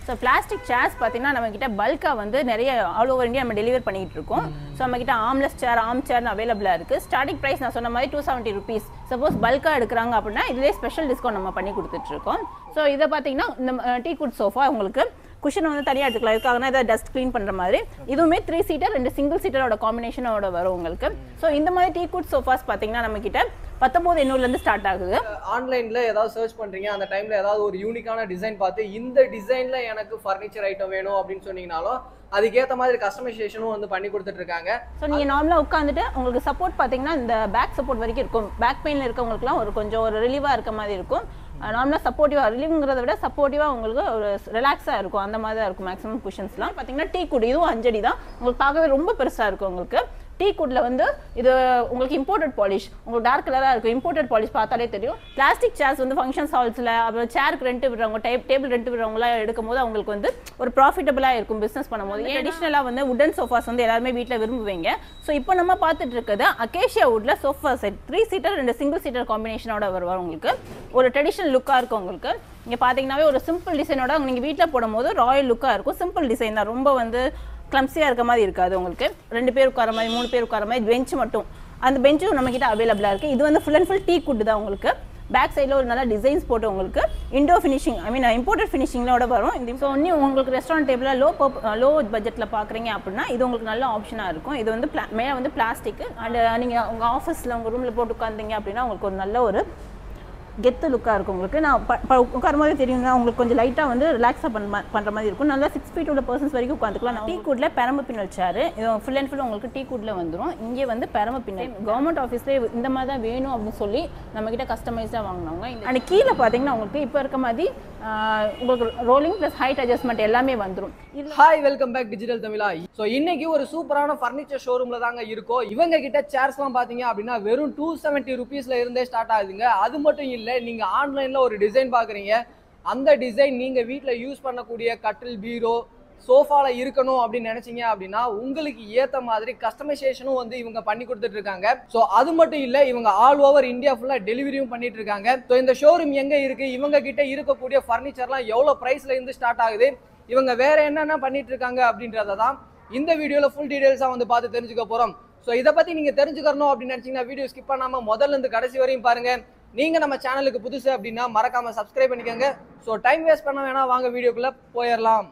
So plastic chairs பார்த்தீங்கன்னா நம்மக்கிட்ட பல்காக வந்து நிறைய ஆல் ஓவர் இந்தியா நம்ம டெலிவர் பண்ணிகிட்டு இருக்கோம். ஸோ நம்மக்கிட்ட ஆம்லெஸ் சேர் ஆம் சேர்னு அவைலபிளாக இருக்குது. ஸ்டார்டிங் ப்ரைஸ் நான் சொன்ன மாதிரி 270 rupees. சப்போஸ் பல்காக எடுக்கிறாங்க அப்படின்னா இதிலே ஸ்பெஷல் டிஸ்கவுண்ட் நம்ம பண்ணி கொடுத்துட்ருக்கோம். ஸோ இதை பார்த்தீங்கன்னா இந்த டீக்வுட் சோஃபா உங்களுக்கு குஷன் வந்து தனியாக எடுத்துக்கலாம். இதுக்காகனா இதை டஸ்ட் க்ளீன் பண்ணுற மாதிரி. இதுவுமே 3 சீட்டர் 2 சிங்கிள் சீட்டரோட காம்பினேஷனோட வரும் உங்களுக்கு. ஸோ இந்த மாதிரி டீக்வுட் சோஃபாஸ் பார்த்தீங்கன்னா நம்மக்கிட்ட 19,800 ஸ்டார்ட் ஆகுது. ஆன்லைனில் ஏதாவது சர்ச் பண்ணுறீங்க, அந்த டைமில் ஏதாவது ஒரு யூனிக்கான டிசைன் பார்த்து இந்த டிசைனில் எனக்கு ஃபர்னிச்சர் ஐட்டம் வேணும் அப்படின்னு சொன்னீங்கனாலும் அதுக்கேற்ற மாதிரி கஸ்டமைசேஷனும் வந்து பண்ணி கொடுத்துட்டு இருக்காங்க. ஸோ நீங்கள் நார்மலாக உட்காந்துட்டு உங்களுக்கு சப்போர்ட் பார்த்தீங்கன்னா இந்த பேக் சப்போர்ட் வரைக்கும் இருக்கும். பேக் பெயினில் இருக்கவங்களுக்குலாம் கொஞ்சம் ஒரு ரிலீவாக இருக்க மாதிரி இருக்கும். நார்மலாக சப்போர்ட்டிவாக ரிலீவுங்கிறத விட சப்போர்ட்டிவாக உங்களுக்கு ஒரு ரிலாக்ஸாக இருக்கும். அந்த மாதிரி தான் இருக்கும் மேக்ஸிமம் குஷன்ஸ்லாம். பார்த்தீங்கன்னா டீக்வுட் இதுவும் 5 அடி தான். உங்களுக்கு பார்க்கவே ரொம்ப பெருசாக இருக்கும். உங்களுக்கு டீக்வுட்ல வந்து இது உங்களுக்கு இம்போர்ட்டட் பாலிஷ், உங்களுக்கு டார்க் கலராக இருக்கும். இம்போர்ட்டட் பாலிஷ் பார்த்தாலே தெரியும். பிளாஸ்டிக் சேர்ஸ் வந்து ஃபங்க்ஷன்ஸ் ஹால்ஸில் அப்புறம் சேருக்கு ரெண்ட் விடுறவங்க டேபிள் ரெண்ட் விடுறவங்களாம் எடுக்கும் போது அவங்களுக்கு வந்து ஒரு ப்ராஃபிட்டபிளாக இருக்கும் பிஸ்னஸ் பண்ணும்போது. அடிஷ்னலாக வந்து உடன் சோஃபாஸ் வந்து எல்லாருமே வீட்டில் விரும்புவீங்க. ஸோ இப்போ நம்ம பார்த்துட்டு இருக்குது அகேஷியா வுட்ல sofa set 3 seater 2 single seater காம்பினேஷனோட வருவார். உங்களுக்கு ஒரு ட்ரெடிஷனல் லுக்காக இருக்கும். உங்களுக்கு இங்கே பார்த்தீங்கன்னாவே ஒரு சிம்பிள் டிசைனோட நீங்கள் வீட்டில் போடும்போது ராயல் லுக்காக இருக்கும். சிம்பிள் டிசைன் தான், ரொம்ப வந்து கிளம்ஸியாக இருக்க மாதிரி இருக்காது. உங்களுக்கு 2 பேர் உட்கார மாதிரி 3 பேர் உட்கார மாதிரி பெஞ்ச் மட்டும், அந்த பெஞ்சும் நம்மக்கிட்ட அவைலபிளாக இருக்குது. இது வந்து ஃபுல் அண்ட் ஃபுல் டீக்வுட் தான். உங்களுக்கு பேக் சைடில் ஒரு நல்ல டிசைன்ஸ் போட்டு உங்களுக்கு இண்டோ ஃபினிஷிங் இம்போர்ட்டட் ஃபினிஷிங்களோட வரும். ஸோ இன்னும் உங்களுக்கு ரெஸ்டாரண்ட் டேபிளில் லோ பட்ஜெட்டில் பார்க்குறீங்க அப்படின்னா இது உங்களுக்கு நல்ல ஆப்ஷனாக இருக்கும். இது வந்து மேலே வந்து பிளாஸ்டிக் அண்ட் நீங்கள் உங்கள் ஆஃபீஸில் உங்கள் ரூமில் போட்டு உட்காந்தீங்க அப்படின்னா உங்களுக்கு ஒரு நல்ல ஒரு கெத்து லுக்காக இருக்கும். உங்களுக்கு நான் உட்காரும் போதே தெரியுங்க, உங்களுக்கு கொஞ்சம் லைட்டாக வந்து ரிலாக்ஸாக பண்ணுற மாதிரி இருக்கும். நல்லா 6 feet உள்ள பர்சன்ஸ் வரைக்கும் உட்காந்துக்கலாம். டீக்வுட்ல பெரம்பு பின்னல் சேர், இது ஃபுல் அண்ட் ஃபுல் உங்களுக்கு டீக்வுட்ல வந்துடும். இங்கே வந்து பெரம்பு பின்னல் கவர்மெண்ட் ஆஃபீஸ்லேயே இந்த மாதிரி தான் வேணும் அப்படின்னு சொல்லி நம்மக்கிட்ட கஸ்டமைஸாக வாங்கினவங்க. அண்ட் கீழே பார்த்தீங்கன்னா உங்களுக்கு இப்போ இருக்க மாதிரி உங்களுக்கு ரோலிங் ப்ளஸ் ஹைட் அட்ஜஸ்ட்மெண்ட் எல்லாமே வந்துடும். Hi, welcome back digital Tamizha. So இன்னைக்கு ஒரு சூப்பரான ஃபர்னிச்சர் ஷோரூம்ல தாங்க இருக்கோம். இவங்க கிட்ட சேர்ஸ்லாம் பார்த்தீங்க அப்படின்னா வெறும் 270 rupeesல இருந்தே ஸ்டார்ட் ஆகுதுங்க. அது மட்டும் இல்லை, நீங்க ஆன்லைன்ல ஒரு டிசைன் பாக்குறீங்க, அந்த டிசைன் நீங்க வீட்டில் யூஸ் பண்ணக்கூடிய கட்டில் பீரோ சோஃபால இருக்கணும் அப்படின்னு நினைச்சீங்க அப்படின்னா உங்களுக்கு ஏத்த மாதிரி கஸ்டமைசேஷனும் வந்து இவங்க பண்ணி கொடுத்துட்டு இருக்காங்க. ஸோ அது மட்டும் இல்லை, இவங்க ஆல் ஓவர் இந்தியா ஃபுல்லா டெலிவரியும் பண்ணிட்டு இருக்காங்க. ஸோ இந்த ஷோரூம் எங்க இருக்கு, இவங்க கிட்ட இருக்கக்கூடிய ஃபர்னிச்சர்லாம் எவ்வளவு பிரைஸ்ல இருந்து ஸ்டார்ட் ஆகுது, இவங்க வேற என்னென்ன பண்ணிட்டு இருக்காங்க அப்படின்றத தான் இந்த வீடியோல ஃபுல் டீடைல்ஸா வந்து பார்த்து தெரிஞ்சுக்க போறோம். ஸோ இதை பத்தி நீங்க தெரிஞ்சுக்கணும் அப்படின்னு நினைச்சீங்கன்னா வீடியோ ஸ்கிப் பண்ணாம முதல்ல இருந்து கடைசி வரையும் பாருங்க. நீங்க நம்ம சேனலுக்கு புதுசு அப்படின்னா மறக்காம சப்ஸ்கிரைப் பண்ணிக்கோங்க. ஸோ டைம் வேஸ்ட் பண்ண வேணாம், வாங்க வீடியோக்குள்ள போயிடலாம்.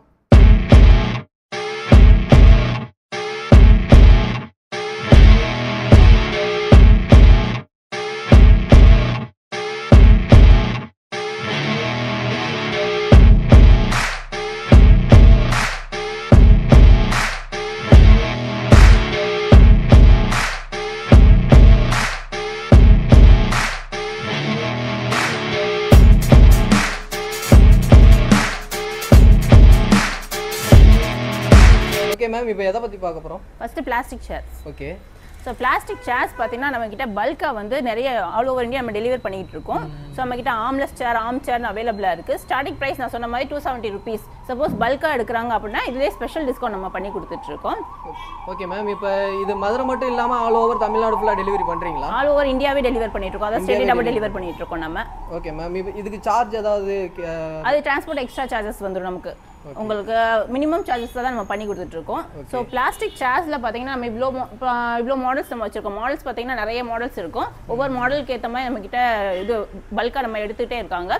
ஓகே மேம், இப்போ எதை பற்றி பார்க்க போகிறோம்? First plastic chairs. Okay. So plastic chairs பார்த்தீங்கன்னா நம்மக்கிட்ட பல்காக வந்து நிறைய ஆல் ஓவர் இந்தியா நம்ம டெலிவர் பண்ணிகிட்டு இருக்கோம். ஸோ நம்மக்கிட்ட ஆம்லெஸ் சேர் ஆம் சேர்னு அவைலபிளாக இருக்குது. ஸ்டார்டிங் ப்ரைஸ் நான் சொன்ன மாதிரி 270 rupees. சப்போஸ் பல்காக எடுக்கிறாங்க அப்படின்னா இதிலே ஸ்பெஷல் டிஸ்கவுண்ட் நம்ம பண்ணி கொடுத்துட்ருக்கோம். ஓகே மேம், இப்போ இது மதுரை மட்டும் இல்லாமல் ஆல் ஓவர் தமிழ்நாடு ஃபுல்லாக டெலிவரி பண்ணுறீங்களா? ஆல் ஓவர் இந்தியாவே டெலிவர் பண்ணிட்டு இருக்கோம். அதாவது ஸ்டேட் நம்ம டெலிவர் பண்ணிட்டு இருக்கோம் நம்ம. ஓகே மேம், இப்போ இதுக்கு சார்ஜ் ஏதாவது? அது டிரான்ஸ்போர்ட் எக்ஸ்ட்ரா சார்ஜஸ் வந்துடும் நமக்கு. உங்களுக்கு மினிமம் சார்ஜஸ் தான் நம்ம பண்ணி கொடுத்துட்ருக்கோம். ஸோ பிளாஸ்டிக் சேர்ஸில் பார்த்தீங்கன்னா நம்ம இவ்வளோ மாடல்ஸ் நம்ம வச்சுருக்கோம். மாடல்ஸ் பார்த்தீங்கன்னா நிறைய மாடல்ஸ் இருக்கும். ஒவ்வொரு மாடலுக்கு ஏற்ற மாதிரி நம்மக்கிட்ட இது பல்காக நம்ம எடுத்துகிட்டே இருக்காங்க.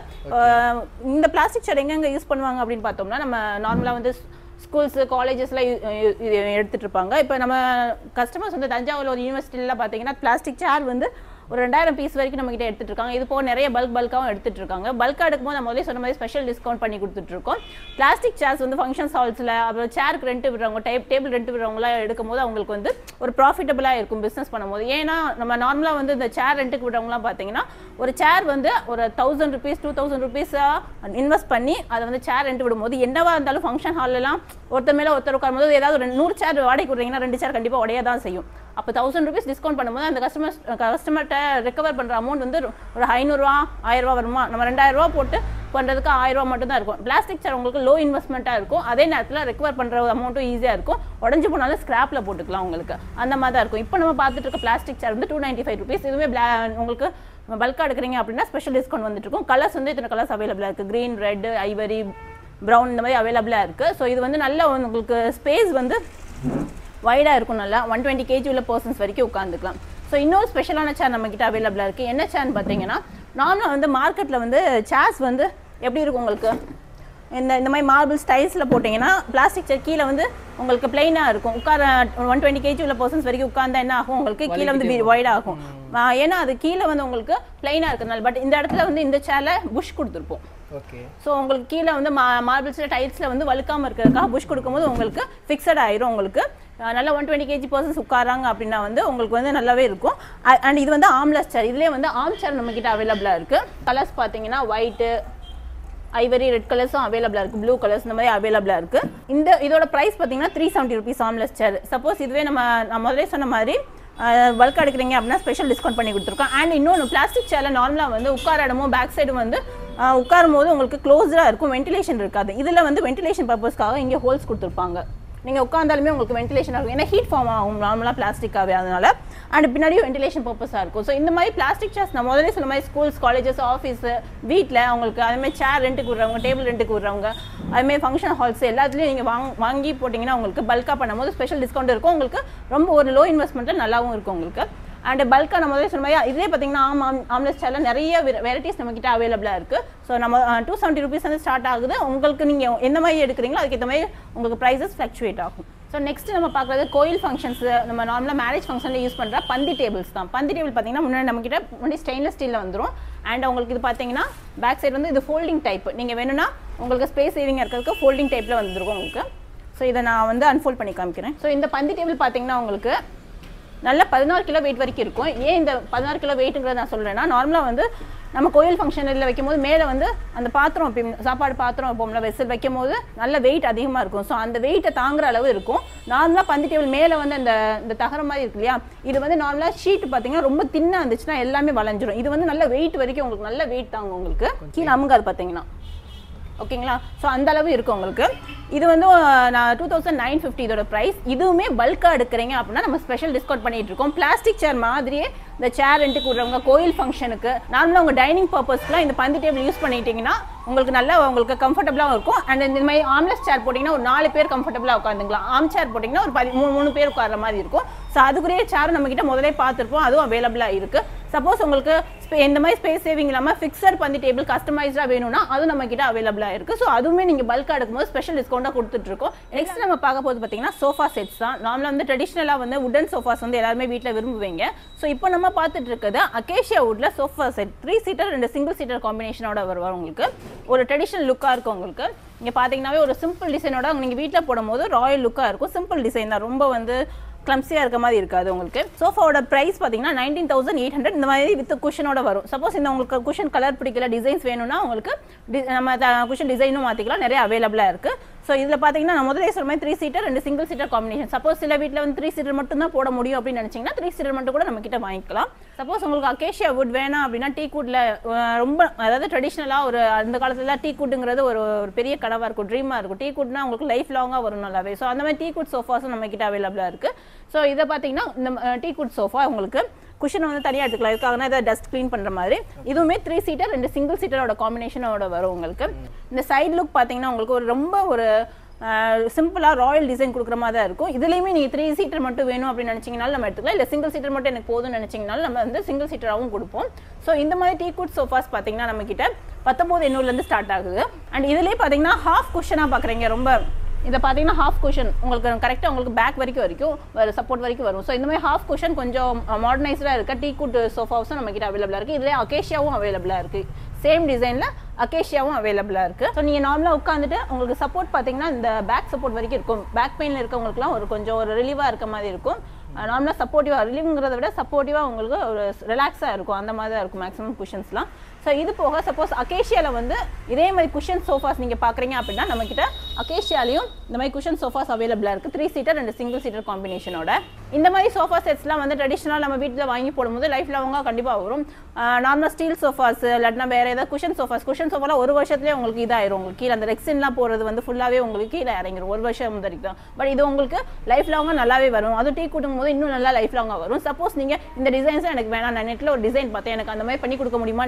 இந்த பிளாஸ்டிக் சேர் எங்கெங்கே யூஸ் பண்ணுவாங்க அப்படின்னு பார்த்தோம்னா நம்ம நார்மலாக வந்து ஸ்கூல்ஸு காலேஜஸில் எடுத்துகிட்டு இருப்பாங்க. இப்போ நம்ம கஸ்டமர்ஸ் வந்து தஞ்சாவூர் ஒரு யூனிவர்சிட்டியில் பார்த்தீங்கன்னா பிளாஸ்டிக் சேர் வந்து ஒரு 2000 பீஸ் வரைக்கும் நம்மகிட்ட எடுத்துட்டு இருக்காங்க. இது போக நிறைய பல்காகவும் எடுத்துட்டு இருக்காங்க. பல்காக எடுக்கும்போது நம்ம முதல்ல சொன்ன மாதிரி ஸ்பெஷல் டிஸ்கவுண்ட் பண்ணி கொடுத்துட்ருக்கோம். பிளாஸ்டிக் சேர்ஸ் வந்து ஃபங்க்ஷன்ஸ் ஹால்ஸில் அப்புறம் சேருக்கு ரெண்ட் விடுறவங்க டேபிள் ரெண்ட் விடுறவங்களாம் எடுக்கும்போது அவங்களுக்கு வந்து ஒரு ப்ராஃபிட்டபிளாக இருக்கும் பிஸ்னஸ் பண்ணும்போது. ஏன்னா நம்ம நார்மலாக வந்து இந்த சேர் ரெண்ட்டுக்கு விடுறவங்களாம் பார்த்தீங்கன்னா ஒரு சேர் வந்து ஒரு 1000 rupees 2000 rupees இன்வெஸ்ட் பண்ணி அதை வந்து சேர் ரெண்ட் விடும்போது என்னவா இருந்தாலும் ஃபங்க்ஷன் ஹாலெலாம் ஒருத்தர் மேலே ஒருத்தர் உட்காரும்போது ஏதாவது 100 சேர் வாடகைக்கு விடுறீங்கன்னா 2 சேர் கண்டிப்பாக உடைய தான் செய்யும். அப்போ 1000 rupees டிஸ்கவுண்ட் பண்ணும்போது அந்த கஸ்டமர்கிட்ட ரெக்கவர் பண்ணுற அமௌண்ட் வந்து ஒரு 500 1000 வருமா, நம்ம 2000 போட்டு பண்ணுறதுக்கு 1000 மட்டும் தான் இருக்கும். பிளாஸ்டிக் சேர் உங்களுக்கு லோ இன்வெஸ்ட்மெண்ட்டாக இருக்கும். அதே நேரத்தில் ரெக்கவர் பண்ணுற அமௌண்ட்டும் ஈஸியாக இருக்கும். உடஞ்சி போனாலும் ஸ்கிராப்பில் போட்டுக்கலாம் உங்களுக்கு. அந்த மாதிரி தான் இருக்கும். இப்போ நம்ம பார்த்துட்டு இருக்க பிளாஸ்டிக் சேர் வந்து 295 rupees. இதுவே உங்களுக்கு பல்காக எடுக்கிறீங்க அப்படின்னா ஸ்பெஷல் டிஸ்கவுண்ட் வந்துட்டு இருக்கும். கலர்ஸ் வந்து இத்தனை கலர்ஸ் அவைலபிளாக இருக்குது. க்ரீன், ரெட், ஐவரி, ப்ரௌன் இந்த மாதிரி அவைலபிளாக இருக்குது. ஸோ இது வந்து நல்ல உங்களுக்கு ஸ்பேஸ் வந்து வைடாக இருக்கும், நல்லா 120 kg உள்ள பர்சன்ஸ் வரைக்கும் உட்காந்துக்கலாம். ஸோ இன்னொரு ஸ்பெஷலான சேர் நம்மக்கிட்ட அவைலபிளாக இருக்குது. என்ன சேர்னு பார்த்தீங்கன்னா, நார்மலாக வந்து மார்க்கெட்டில் வந்து சேர்ஸ் வந்து எப்படி இருக்கும் உங்களுக்கு, இந்த மாதிரி மார்பிள் ஸ்டைல்ஸில் போட்டிங்கன்னா பிளாஸ்டிக் சேர் கீழே வந்து உங்களுக்கு பிளைனாக இருக்கும். உட்கார 120 kg உள்ள பர்சன்ஸ் வரைக்கும் உட்காந்தா என்ன ஆகும், உங்களுக்கு கீழே வந்து வைடாக ஆகும். ஏன்னா அது கீழே வந்து உங்களுக்கு பிளைனாக இருக்கிறதுனால. பட் இந்த இடத்துல வந்து இந்த சேரில் புஷ் கொடுத்துருப்போம். ஓகே. ஸோ உங்களுக்கு கீழே வந்து மார்பிள்ஸில் டைல்ஸில் வந்து வழுக்காமல் இருக்கிறதுக்காக புஷ் கொடுக்கும்போது உங்களுக்கு ஃபிக்ஸட் ஆயிரும். உங்களுக்கு நல்லா 120 kg பர்சன்ஸ் உட்காராங்க அப்படின்னா வந்து உங்களுக்கு வந்து நல்லாவே இருக்கும். அண்ட் இது வந்து ஆம்லெஸ் சேர். இதுலேயே வந்து ஆம் சேர் நம்மக்கிட்ட அவைலபிளாக இருக்குது. கலர்ஸ் பார்த்தீங்கன்னா ஒயிட்டு, ஐவரி, ரெட் கலர்ஸும் அவைலபிளாக இருக்குது, ப்ளூ கலர்ஸ் இந்த மாதிரி அவைலபிளாக இருக்குது. இதோட ப்ரைஸ் பார்த்தீங்கன்னா 370 rupees ஆம்லெஸ் சேர். சப்போஸ் இதுவே நான் முதலே சொன்ன மாதிரி பல்க் எடுக்கிறீங்க அப்படின்னா ஸ்பெஷல் டிஸ்கவுண்ட் பண்ணி கொடுத்துருக்கோம். அண்ட் இன்னொன்று, பிளாஸ்டிக் சேரில் நார்மலாக வந்து உட்கார இடமும் பேக் சைடும் வந்து உட்காரும் போது உங்களுக்கு க்ளோஸ்டாக இருக்கும், வென்டிலேஷன் இருக்காது. இதில் வந்து வென்டிலேஷன் பர்பஸ்க்காக இங்கே ஹோல்ஸ் கொடுத்துருப்பாங்க. நீங்கள் உட்காந்தாலுமே உங்களுக்கு வென்டிலேஷன் இருக்கும், ஏன்னா ஹீட் ஃபார்ம் ஆகும் நார்மலாக பிளாஸ்டிக்காகவே, அதனால. அண்ட் பின்னாடியும் வென்டிலேஷன் பர்பஸாக இருக்கும். ஸோ இந்த மாதிரி பிளாஸ்டிக் சேர்ஸ் நான் முதலே சொன்ன மாதிரி ஸ்கூல்ஸ், காலேஜஸ், ஆஃபீஸு, வீட்டில் அவங்களுக்கு அதுமாதிரி சேர் ரெண்ட்டுக்கு விடுறவங்க, டேபிள் ரெண்ட்டுக்கு விடுறவங்க, அதுமாதிரி ஃபங்க்ஷன் ஹால்ஸ் எல்லாத்துலேயும் நீங்கள் வாங்கி போட்டிங்கன்னா உங்களுக்கு பல்காக பண்ணும்போது ஸ்பெஷல் டிஸ்கவுண்ட் இருக்கும். உங்களுக்கு ரொம்ப ஒரு லோ இன்வெஸ்ட்மெண்ட்டில் நல்லாவும் இருக்கும் உங்களுக்கு. அண்ட் பல்காக நம்ம முதல்ல சொன்ன மாதிரி இதே பார்த்தீங்கன்னா ஆம்லெஸ் சேரில் நிறைய வெரைட்டிஸ் நம்மக்கிட்ட அவைலபிளாக இருக்குது. ஸோ நம்ம 270 rupees வந்து ஸ்டார்ட் ஆகுது. உங்களுக்கு நீங்கள் எந்த மாதிரி எடுக்கிறீங்களோ அதுக்கேற்ற மாதிரி உங்களுக்கு ப்ரைஸஸ் ஃப்ளக்சுவேட் ஆகும். ஸோ நெக்ஸ்ட் நம்ம பார்க்குறது கோயில் ஃபங்க்ஷன்ஸ், நம்ம நார்மலாக மேரேஜ் ஃபங்க்ஷனில் யூஸ் பண்ணுற பந்தி டேபிள்ஸ் தான். பந்தி டேபிள் பார்த்தீங்கன்னா முன்னாடி ஸ்டெயின்லெஸ் ஸ்டீலில் வந்துடும். அண்ட் உங்களுக்கு இது பார்த்தீங்கன்னா பேக் சைடு வந்து இது ஃபோல்டிங் டைப். நீங்கள் வேணும்னா உங்களுக்கு ஸ்பேஸ் சேவிங் இருக்கிறதுக்கு ஃபோல்டிங் டைப்பில் வந்துருக்கும் உங்களுக்கு. ஸோ இதை நான் வந்து அன்ஃபோல்ட் பண்ணி காமிக்கிறேன். ஸோ இந்த பந்தி டேபிள் பார்த்தீங்கன்னா உங்களுக்கு நல்ல 14 கிலோ வெயிட் வரைக்கும் இருக்கும். ஏன் இந்த 14 கிலோ வெயிட்டுங்கிறத நான் சொல்கிறேன்னா, நார்மலாக வந்து நம்ம கோயில் ஃபங்க்ஷனில் வைக்கும்போது மேலே வந்து அந்த பாத்திரம் சாப்பாடு பாத்திரம் வைப்போம்ல, வெசல் வைக்கும் போது நல்ல வெயிட் அதிகமாக இருக்கும். ஸோ அந்த வெயிட்டை தாங்குற அளவு இருக்கும். நார்மலாக பந்தி டேபிள் மேலே வந்து இந்த தகர மாதிரி இருக்கு இல்லையா, இது வந்து நார்மலாக ஷீட் பார்த்தீங்கன்னா ரொம்ப தின்னாக இருந்துச்சுன்னா எல்லாமே வளைஞ்சிரும். இது வந்து நல்ல வெயிட் வரைக்கும் உங்களுக்கு நல்ல வெயிட் தாங்க. உங்களுக்கு கீழே அமுங்காது பார்த்தீங்கன்னா, ஓகேங்களா. ஸோ அந்த அளவு இருக்கும் உங்களுக்கு. இது வந்து நான் 2950 இதோட ப்ரைஸ். இதுவுமே பல்காக எடுக்கிறீங்க அப்படின்னா நம்ம ஸ்பெஷல் டிஸ்கவுண்ட் பண்ணிட்டு இருக்கோம். பிளாஸ்டிக் சேர் மாதிரியே இந்த சேர் ரெண்ட்டுக்கு விடுறவங்க, கோயில் ஃபங்க்ஷனுக்கு, நார்மலாக உங்கள் டைனிங் பர்பஸ்க்குலாம் இந்த பந்தி டேபிள் யூஸ் பண்ணிட்டீங்கன்னா உங்களுக்கு நல்லா உங்களுக்கு கம்ஃபர்டபுளாக இருக்கும். அண்ட் இந்த மாதிரி ஆம்லெஸ் சேர் போட்டிங்கன்னா ஒரு 4 பேர் கம்ஃபர்டபுளாக உட்காந்துக்கலாம். ஆம் சேர் போட்டிங்கன்னா ஒரு 3 பேர் உட்கார மாதிரி இருக்கும். ஸோ அதுக்குரிய சேர் நம்மக்கிட்ட முதலே பார்த்துருப்போம், அதுவும் அவைலபிளாக இருக்குது. சப்போஸ் உங்களுக்கு இந்த மாதிரி ஸ்பேஸ் சேவிங் இல்லாமல் ஃபிக்ஸட் பந்தி டேபிள் கஸ்டமைஸ்டாக வேணும்னா அது நம்மக்கிட்ட அவைலபிளாக இருக்குது. ஸோ அதுவுமே நீங்கள் பல்காக எடுக்கும்போது ஸ்பெஷல் டிஸ்கவுண்டாக கொடுத்துட்ருக்கோம். நெக்ஸ்ட் நம்ம பார்க்க போது பார்த்தீங்கன்னா சோஃபா செட்ஸ் தான். நார்மலாக வந்து ட்ரெடிஷ்னலாக வந்து வுடன் சோஃபாஸ் வந்து எல்லாருமே வீட்டில் விரும்புவீங்க. ஸோ இப்போ நம்ம பார்த்துட்டு இருக்கிறது அகேஷியா வுட்ல sofa set 3 seater 2 single seater காம்பினேஷனோட வரும். உங்களுக்கு ஒரு ட்ரெடிஷ்னல் லுக்காக இருக்கும். உங்களுக்கு இங்கே பார்த்தீங்கன்னாவே ஒரு சிம்பிள் டிசைனோட நீங்கள் வீட்டில் போடும்போது ராயல் லுக்காக இருக்கும். சிம்பிள் டிசைன் தான், ரொம்ப வந்து கிளம்ஸியாக இருக்க மாதிரி இருக்காது. உங்களுக்கு சோஃபாவோட ப்ரைஸ் பார்த்தீங்கன்னா 19,800. இந்த மாதிரி வித் குஷனோட வரும். சப்போஸ் இந்த உங்களுக்கு குஷன் கலர் பிடிக்கல, டிசைன்ஸ் வேணும்னா உங்களுக்கு நம்ம குஷன் டிசைனும் மாற்றிக்கலாம், நிறைய அவைலபிளாக இருக்குது. ஸோ இதில் பார்த்தீங்கன்னா நான் முதலே சொல்ற மாதிரி 3 seater 2 single seater combination. Suppose சில வீட்டில் வந்து 3 சீட்டர் மட்டும் தான் போட முடியும் அப்படின்னு நினச்சிங்கன்னா 3 சீட்டர் மட்டும் கூட நம்ம கிட்ட வாங்கிக்கலாம். சப்போஸ் உங்களுக்கு அகேஷியா வுட் வேணாம் அப்படின்னா டீக்வுட்ல ரொம்ப அதாவது ட்ரெடிஷ்னலாக ஒரு அந்த காலத்தில் டீக்வுட்டுங்கிறது ஒரு பெரிய கனவாக இருக்கும், ட்ரீமாக இருக்கும். டீக்வுட்னா உங்களுக்கு லைஃப் லாங்காக வரும் நல்லாவே. ஸோ அந்த மாதிரி டீக்வுட் சோஃபாஸும் நம்ம கிட்ட அவைலபிளாக இருக்குது. ஸோ இதை பார்த்தீங்கன்னா இந்த டீக்வுட் சோஃபா உங்களுக்கு குஷன் வந்து தனியாக எடுத்துக்கலாம். இதுக்காக இதை டஸ்ட் க்ளீன் பண்ணுற மாதிரி. இதுவுமே 3 சீட்டர் 2 சிங்கிள் சீட்டரோட காம்பினேஷனோட வரும். உங்களுக்கு இந்த சைட் லுக் பார்த்தீங்கன்னா உங்களுக்கு ஒரு ரொம்ப ஒரு சிம்பிளாக ராயல் டிசைன் கொடுக்குற மாதிரி தான் இருக்கும். இதுலேயுமே நீங்கள் 3 சீட்டர் மட்டும் வேணும் அப்படின்னு நினச்சிங்கனாலும் நம்ம எடுத்துக்கலாம். இல்லை சிங்கிள் சீட்டர் மட்டும் எனக்கு போதும்னு நினச்சிங்கனாலும் நம்ம வந்து சிங்கிள் சீட்டராகவும் கொடுப்போம். ஸோ இந்த மாதிரி டீக்வுட் சோஃபாஸ் பார்த்தீங்கன்னா நம்மக்கிட்ட 19,800 ஸ்டார்ட் ஆகுது. அண்ட் இதுலேயே பார்த்தீங்கன்னா ஹாஃப் குஷனாக பார்க்குறீங்க. ரொம்ப இதை பார்த்தீங்கன்னா ஹாஃப் குஷன் உங்களுக்கு கரெக்டாக உங்களுக்கு பேக் வரைக்கும் சப்போர்ட் வரைக்கும் வரும். ஸோ இந்த மாதிரி ஹாஃப் குஷன் கொஞ்சம் மாடர்னைஸ்டாக இருக்க டீக்வுட் சோஃபாஸும் நம்ம கிட்ட அவைலபிளாக இருக்குது. இதிலே அகேஷியாவும் அவைலபிளாக இருக்குது. சேம் டிசைனில் அகேஷியாவும் அவைலபிளாக இருக்குது. ஸோ நீங்கள் நார்மலாக உட்காந்துட்டு உங்களுக்கு சப்போர்ட் பார்த்தீங்கன்னா இந்த பேக் சப்போர்ட் வரைக்கும் இருக்கும். பேக் பெயினில் இருக்கவங்களுக்குலாம் கொஞ்சம் ஒரு ரிலீவாக இருக்க மாதிரி இருக்கும். நார்மலாக சப்போர்ட்டிவாக ரிலீவுங்கிறத விட சப்போர்ட்டிவாக உங்களுக்கு ஒரு ரிலாக்ஸாக இருக்கும். அந்த மாதிரி தான் இருக்கும் மேக்ஸிமம் குஷன்ஸ்லாம். ஸோ இது போக சப்போஸ் அகேஷியாவில் வந்து இதே மாதிரி குஷன் சோஃபாஸ் நீங்கள் பார்க்குறீங்க அப்படின்னா நம்மக்கிட்ட அகேஷியாலையும் இந்த மாதிரி குஷன் சோஃபாஸ் அவைலபிளாக இருக்குது. 3 சீட்டர் 2 சிங்கிள் சீட்டர் காம்பினேஷனோட. இந்த மாதிரி சோஃபா செட்ஸ்லாம் வந்து ட்ரெடிஷ்னலாக நம்ம வீட்டில் வாங்கி போடும்போது லைஃப் லாங்காக கண்டிப்பாக வரும். நார்மலாக ஸ்டீல் சோஃபாஸ் இல்லாட்டினா வேறு ஏதாவது குஷன் சோஃபாலாம் 1 வருஷத்துலேயே உங்களுக்கு இதாயிரும். உங்களுக்கு கீழே அந்த ரெக்ஸின்லாம் போகிறது வந்து ஃபுல்லாகவே உங்களுக்கு கீழே இறங்கிடும். 1 வருஷம் வரைக்கும் தான். பட் இது உங்களுக்கு லைஃப் லாங்காக நல்லாவே வரும். அதுவும் டீக்வுட்டும் போது இன்னும் நல்லா லைஃப் லாங்காக வரும். சப்போஸ் நீங்கள் இந்த டிசைன்ஸும் எனக்கு வேணாம், நான் நெட்டில் ஒரு டிசைன் பார்த்தேன், எனக்கு அந்த மாதிரி பண்ணி கொடுக்க முடியுமா நீங்கள் கேட்டிங்கன்னா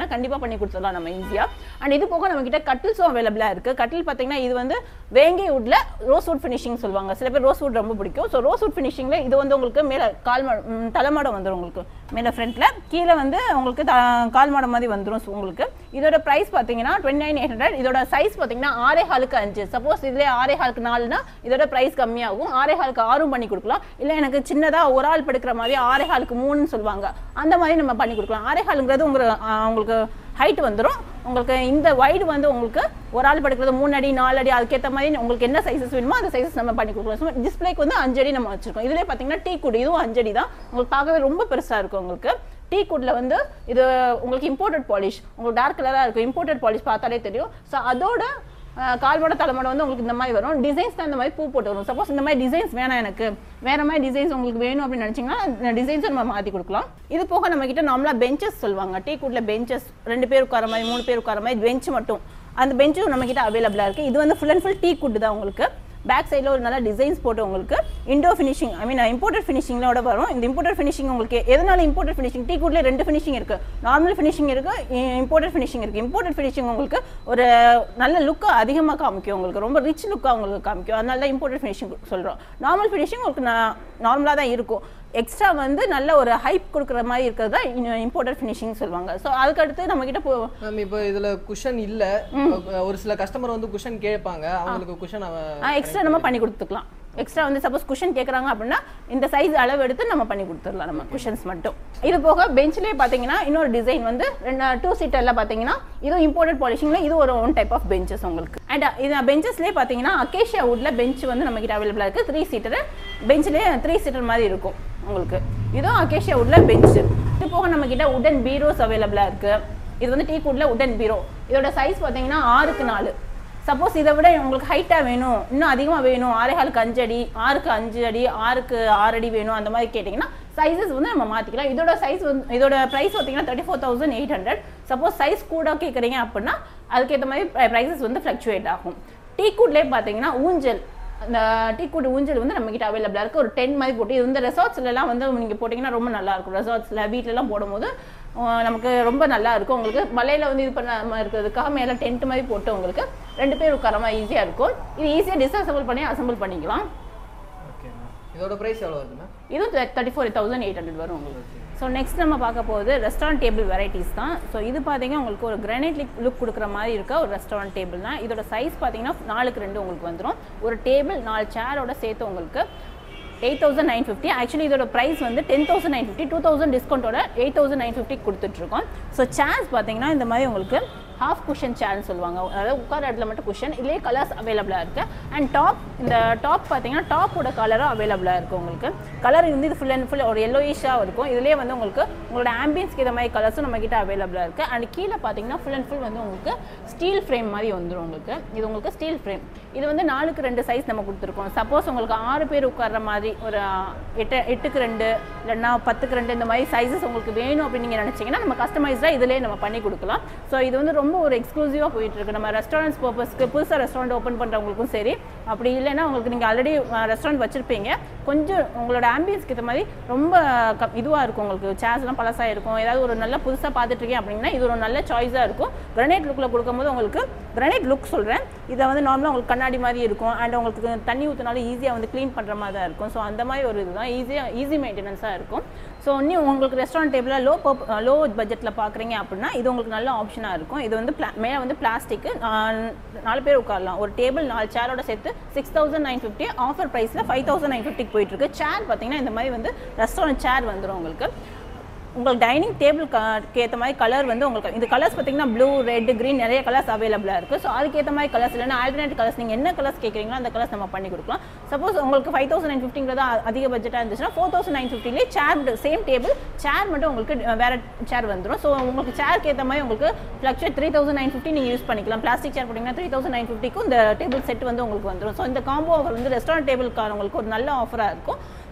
அப்படின்னா கண்டிப்பாக பண்ணி கொடுத்துடலாம் நம்ம ஈஸியாக. அண்ட் இது போக நம்ம கிட்ட கட்டில்ஸும் அவைலபிளாக இருக்குது. கட்டில் பார்த்தீங்கன்னா இது வந்து வேங்கை வுட்ல ரோஸ் வுட் ஃபினிஷிங் சொல்லுவாங்க. சில பேர் ரோஸ் வுட் ரொம்ப பிடிக்கும். ஸோ ரோஸ் வுட் ஃபினிஷிங்கில் இது வந்து உங்களுக்கு மேலே தலைமாடம் வந்துடும். உங்களுக்கு மேலே ஃப்ரண்ட்டில் கீழே வந்து உங்களுக்கு கால்மாடம் மாதிரி வந்துடும். ஸோ உங்களுக்கு இதோட ப்ரைஸ் பார்த்தீங்கன்னா 29,800. இதோட சைஸ் பார்த்தீங்கன்னா 6.5க்கு 5. சப்போஸ் இதிலே 6.5க்கு 4னா இதோட ப்ரைஸ் கம்மியாகும். 6.5க்கு 6 பண்ணி கொடுக்கலாம். இல்லை எனக்கு சின்னதாக ஒரு ஆள் படுக்கிற மாதிரி 6.5க்கு 3ன்னு சொல்லுவாங்க. அந்த மாதிரி நம்ம பண்ணி கொடுக்கலாம். 6.5ங்கிறது உங்களுக்கு ஹைட் வந்துடும். உங்களுக்கு இந்த வைடு வந்து உங்களுக்கு ஒரு ஆள் படுக்கிறது 3 அடி 4 அடி அதுக்கேற்ற மாதிரி உங்களுக்கு என்ன சைஸஸ் வேணுமோ அந்த சைஸஸ் நம்ம பண்ணி கொடுக்கலாம். ஸோ டிஸ்பிளேக்கு வந்து 5 அடி நம்ம வச்சிருக்கோம். இதுலேயே பார்த்தீங்கன்னா டீக்குட் இதுவும் 5 அடி தான். உங்களுக்கு பார்க்கவே ரொம்ப பெருசாக இருக்கும். உங்களுக்கு டீக்குட்ல வந்து இது உங்களுக்கு இம்போர்ட்டட் பாலிஷ், உங்களுக்கு டார்க் கலராக இருக்கும். இம்போர்ட்டட் பாலிஷ் பார்த்தாலே தெரியும். ஸோ அதோட கால்மோட தலைமோட வந்து உங்களுக்கு இந்த மாதிரி வரும். டிசைன்ஸ் தான் இந்த மாதிரி பூ போட்டு வரும். சப்போஸ் இந்த மாதிரி டிசைன்ஸ் வேணாம், எனக்கு வேற மாதிரி டிசைன்ஸ் உங்களுக்கு வேணும் அப்படின்னு நினைச்சீங்கன்னா டிசைன்ஸும் நம்ம மாற்றி கொடுக்கலாம். இது போக நம்ம கிட்ட நார்மலாக பெஞ்சஸ் சொல்லுவாங்க. டீக்குட்ல பெஞ்சஸ் 2 பேர் உட்கார மாதிரி 3 பேர் உட்கார மாதிரி பெஞ்ச் மட்டும், அந்த பெஞ்சும் நம்ம கிட்ட அவைலபிளாக இருக்குது. இது வந்து ஃபுல் அண்ட் ஃபுல் டீக்குட் தான். உங்களுக்கு பேக் சைடில் ஒரு நல்ல டிசைன்ஸ் போட்டு உங்களுக்கு இண்டோ ஃபினிஷிங் இம்போர்ட்டட் ஃபினிஷிங்களோட வரும். இந்த இம்போர்ட்டட் ஃபினிஷிங் உங்களுக்கு எதனால இம்போர்ட்டட் ஃபினிஷிங், டீக்குட்ல 2 ஃபினிஷிங் இருக்குது. நார்மல் ஃபினிஷிங் இருக்குது, இம்போர்ட்டட் ஃபினிஷிங் இருக்குது. இம்போர்ட்டட் ஃபினிஷிங் உங்களுக்கு ஒரு நல்ல லுக்காக அதிகமாக காமிக்கும். உங்களுக்கு ரொம்ப ரிச் லுக்காக உங்களுக்கு காமிக்கும். அதனால தான் இம்போர்ட்டட் ஃபினிஷிங் சொல்கிறோம். நார்மல் ஃபினிஷிங் உங்களுக்கு நார்மலாக தான் இருக்கும். எக்ஸ்ட்ரா வந்து நல்ல ஒரு ஹைப் கொடுக்குற மாதிரி இருக்கிறது தான் இம்போர்ட்டட் ஃபினிஷிங் சொல்லுவாங்க. ஸோ அதுக்கடுத்து நம்ம கிட்ட இப்போ இதில் குஷன் இல்லை, ஒரு சில கஸ்டமர் வந்து குஷன் கேட்பாங்க, அவங்களுக்கு குஷன் எக்ஸ்ட்ரா நம்ம பண்ணி கொடுத்துக்கலாம். எக்ஸ்ட்ரா வந்து சப்போஸ் குஷன் கேட்குறாங்க அப்படின்னா இந்த சைஸ் அளவு எடுத்து நம்ம பண்ணி கொடுத்துடலாம் நம்ம குஷன்ஸ் மட்டும். இது போக பெஞ்ச்லேயே பார்த்தீங்கன்னா இன்னொரு டிசைன் வந்து 2 சீட்டரில் பார்த்தீங்கன்னா இதுவும் இம்போர்ட்டட் பாலிஷிங்கில் இது ஒரு ஒன் டைப் ஆஃப் பெஞ்சஸ் உங்களுக்கு. அண்ட் இது பெஞ்சஸ்லேயே பார்த்தீங்கன்னா அகேஷியா வுட்ல பெஞ்ச் வந்து நம்ம கிட்ட அவைலபிளாக இருக்குது. 3 சீட்டர் பெஞ்ச்லேயே 3 சீட்டர் மாதிரி இருக்கும் உங்களுக்கு. இதுவும் அகேஷியா வுட்ல பெஞ்ச். இது போக நம்ம கிட்ட உடன் பீரோஸ் அவைலபிளாக இருக்குது. இது வந்து டீக்குட்ல உடன் பீரோ. இதோட சைஸ் பார்த்தீங்கன்னா 6க்கு 4. சப்போஸ் இதை விட உங்களுக்கு ஹைட்டாக வேணும், இன்னும் அதிகமாக வேணும், 6.5க்கு 5 அடி 6க்கு 5 அடி 6க்கு 6 அடி வேணும், அந்த மாதிரி கேட்டிங்கன்னா சைஸஸ் வந்து நம்ம மாற்றிக்கலாம். இதோட சைஸ் வந்து இதோட ப்ரைஸ் பார்த்தீங்கன்னா 34,800. சப்போஸ் சைஸ் கூட கேட்குறீங்க அப்படின்னா அதுக்கேற்ற மாதிரி ப்ரைஸஸ் வந்து ஃப்ளக்சுவேட் ஆகும். டீக்குட்லேயே பார்த்தீங்கன்னா ஊஞ்சல், அந்த டீக்குட் ஊஞ்சல் வந்து நம்ம கிட்ட அவைலபிளாக இருக்குது. ஒரு 10 மாதிரி போட்டு இது வந்து ரெசார்ட்ஸ்லாம் வந்து நீங்கள் போட்டிங்கன்னா ரொம்ப நல்லாயிருக்கும். ரெசார்ட்ஸில் வீட்டிலலாம் போடும்போது நமக்கு ரொம்ப நல்லா இருக்கும். உங்களுக்கு மலையில் வந்து இது பண்ண இருக்கிறதுக்காக மேலே டென்ட் மாதிரி போட்டு உங்களுக்கு 2 பேர் உட்கார மாதிரி ஈஸியாக இருக்கும். இது ஈஸியாக டிஸ்அசம்பிள் பண்ணி அசம்பிள் பண்ணிக்கலாம். இதோட பிரைஸ் எவ்வளோ வருதுங்க? இதுவும் 34,800 வரும் உங்களுக்கு. ஸோ நெக்ஸ்ட் நம்ம பார்க்க போகுது ரெஸ்டாரண்ட் டேபிள் வெரைட்டிஸ் தான். ஸோ இது பார்த்தீங்கன்னா உங்களுக்கு ஒரு கிரானைட் லுக் கொடுக்குற மாதிரி இருக்க ஒரு ரெஸ்டாரண்ட் டேபிள் தான். இதோட சைஸ் பார்த்தீங்கன்னா 4க்கு 2 உங்களுக்கு வந்துடும். ஒரு டேபிள் 4 சேரோட சேர்த்து உங்களுக்கு 8,950. ஆக்சுவலி இதோட ப்ரைஸ் வந்து 10,950. 2,000 டிஸ்கவுண்ட்டோட 8,950 கொடுத்துட்ருக்கோம். ஸோ சேர்ஸ் பார்த்தீங்கன்னா இந்த மாதிரி உங்களுக்கு ஹாஃப் குஷன் சேர்னு சொல்லுவாங்க. அதாவது உட்கார இடத்துல மட்டும் குஷன். இதுலேயே கலர்ஸ் அவைலபிளாக இருக்குது. அண்ட் இந்த டாப் பார்த்தீங்கன்னா டாப்போட கலரும் அவைலபிளாக இருக்குது உங்களுக்கு. கலர் வந்து இது ஃபுல் அண்ட் ஃபுல் ஒரு எல்லோயிஷாக இருக்கும். இதுலேயே வந்து உங்களுக்கு உங்களோட ஆம்பியன்ஸ்க்கு இந்த மாதிரி கலர்ஸும் நம்ம கிட்ட அவைலபிளாக இருக்குது. அண்ட் கீழே பார்த்தீங்கன்னா ஃபுல் அண்ட் ஃபுல் வந்து உங்களுக்கு ஸ்டீல் ஃப்ரேம் மாதிரி வந்துடும் உங்களுக்கு. இது உங்களுக்கு ஸ்டீல் ஃப்ரேம். இது வந்து 4க்கு 2 சைஸ் நம்ம கொடுத்துருக்கோம். சப்போஸ் உங்களுக்கு 6 பேர் உட்கார்ற மாதிரி ஒரு 8க்கு 2 இல்லைன்னா 10க்கு 2 இந்த மாதிரி சைஸஸ் உங்களுக்கு வேணும் அப்படின்னு நீங்கள் நினச்சிங்கன்னா நம்ம கஸ்டமைஸ்டாக இதிலே நம்ம பண்ணி கொடுக்கலாம். ஸோ இது வந்து ரொம்ப ஒரு எக்ஸ்க்ளூசிவாக போயிட்டு இருக்கு. நம்ம ரெஸ்டாரண்ட்ஸ் பர்பஸ்க்கு புதுசாக ரெஸ்டாரண்ட் ஓப்பன் பண்ணுறவங்களுக்கும் சரி, அப்படி இல்லைன்னா உங்களுக்கு நீங்கள் ஆல்ரெடி ரெஸ்டாரண்ட் வச்சுருப்பீங்க, கொஞ்சம் உங்களோட ஆம்பியன்ஸ்க்கு ஏற்ற மாதிரி ரொம்ப இதுவாக இருக்கும். உங்களுக்கு சேர்ஸ்லாம் பழசாக இருக்கும். ஏதாவது ஒரு நல்ல புதுசாக பார்த்துட்ருக்கேன் அப்படின்னா இது ஒரு நல்ல சாய்ஸாக இருக்கும். கிரானைட் லுக்கில் கொடுக்கும்போது உங்களுக்கு கிரானைட் லுக் சொல்கிறேன். இதை வந்து நார்மலாக உங்களுக்கு கண்ணாடி மாதிரி இருக்கும். அண்ட் உங்களுக்கு தண்ணி ஊற்றினாலும் ஈஸியாக வந்து க்ளீன் பண்ணுற மாதிரி தான் இருக்கும். ஸோ அந்த மாதிரி ஒரு இதுதான் ஈஸி மெயின்டெனன்ஸாக இருக்கும். ஸோ இன்னும் உங்களுக்கு ரெஸ்டாரண்ட் டேபிளில் லோ பட்ஜெட்டில் பார்க்குறீங்க அப்படின்னா இது உங்களுக்கு நல்ல ஆப்ஷனாக இருக்கும். இது வந்து மேலே வந்து பிளாஸ்டிக்கு 4 பேர் உட்காரலாம். ஒரு டேபிள் 4 சேரோட சேர்த்து 6,950. ஆஃபர் ப்ரைஸில் 5,950 போயிட்டுருக்கு. சேர் பார்த்தீங்கன்னா இந்த மாதிரி வந்து ரெஸ்டாரண்ட் சேர் வந்துடும் உங்களுக்கு. உங்களுக்கு டைனிங் டேபிளுக்கு ஏற்ற மாதிரி கலர் வந்து உங்களுக்கு இந்த கலர்ஸ் பார்த்தீங்கன்னா ப்ளூ, ரெட், க்ரீன் நிறைய கலர்ஸ் அவைலபிளாக இருக்குது. ஸோ அதுக்கேற்ற மாதிரி கலர்ஸ் இல்லைன்னா ஆல்டர்னேட் கலர்ஸ் நீங்கள் என்ன கலர்ஸ் கேட்குறீங்களோ அந்த கலர்ஸ் நம்ம பண்ணி கொடுக்கலாம். சப்போஸ் உங்களுக்கு 5,950 அதிக பட்ஜெட்டாக இருந்துச்சுன்னா 4,950 சேர் சேம் டேபிள் சேர் மட்டும் உங்களுக்கு வேறு சேர் வந்துடும். ஸோ உங்களுக்கு சேருக்கு ஏற்ற மாதிரி உங்களுக்கு ஃப்ளக்சுவேட் 3,950 நீங்கள் யூஸ் பண்ணிக்கலாம். பிளாஸ்டிக் சேர் போட்டிங்கன்னா 3,950க்கும் இந்த டேபிள் செட் வந்து உங்களுக்கு வந்துடும். ஸோ இந்த காம்போ ஆஃபர் வந்து ரெஸ்டாரண்ட் டேபிளுக்காரங்களுக்கு ஒரு நல்ல ஆஃபராக இருக்கும்.